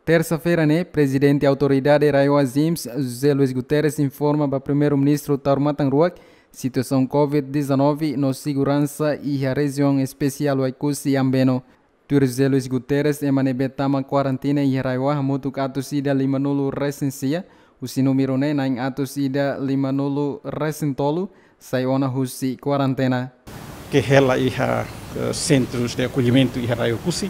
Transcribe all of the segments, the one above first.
Terça-feira, né, presidente da autoridade Raio Azims, José Luiz Guterres, informa para o primeiro-ministro Taurumatan Ruak situação Covid-19 no segurança e a região especial do Ikusi e Ambeno. José Luiz Guterres emanebetama quarentena e Raio Hamutuk atus ida 50 resensia, o número né, na atus ida 50 resentolo, saiona husi quarentena. Que ela e centros de acolhimento e Raio Kusi.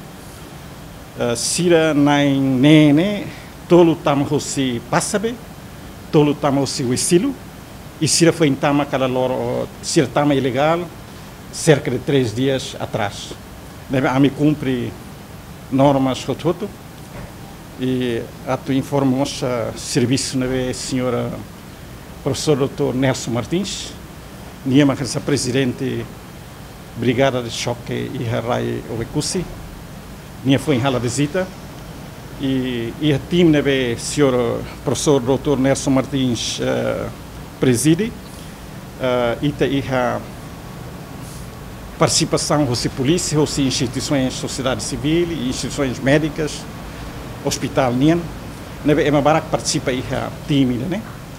Sira nain nene tolo tama hosi passabe tolo tama hosi wisilu e sira foi em tama cada loro sira tama ilegal cerca de 3 dias atrás deve a me cumpre normas rototo e atu informamos serviço neve senhora professor Dr. Nelson Martins niema que presidente brigada de choque e Rai Ovekusi. Minha foi em hala visita e o time neve senhor professor Dr. Nelson Martins preside e a participação da polícia, das instituições de sociedade civil e instituições médicas, hospital nien neve barak participa o time né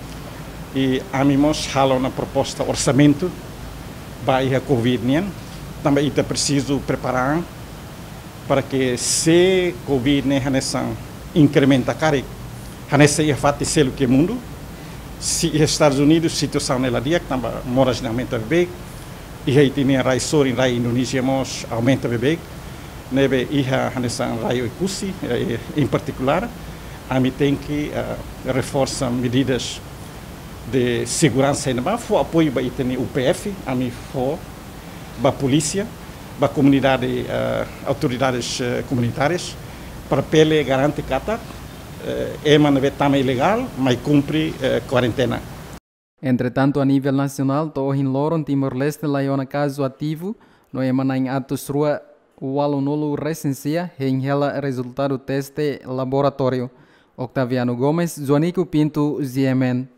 e amimos hala na proposta orçamento para a Covid nien também é preciso preparar para que se Covid ne hanesan incrementa cari hanesa ia fati selo que mundo se Estados Unidos situação nela dia que tamba morajamento bebê e aí tinha raisor em rai Indonésia mos aumenta bebê neve ia hanesan raio ikusi em particular a mim tem que reforçar medidas de segurança ainda for apoio para o UPF a mim for para a polícia para a comunidade, autoridades comunitárias, para pele garante kata, é uma vetama ilegal, mas cumpre quarentena. Entretanto, a nível nacional, tohin loron Timor-Leste laiona caso ativo, no emana em atos rua o alunolo recensia, em ela resultado teste laboratório. Octaviano Gomes, Joanico Pinto, ZMN.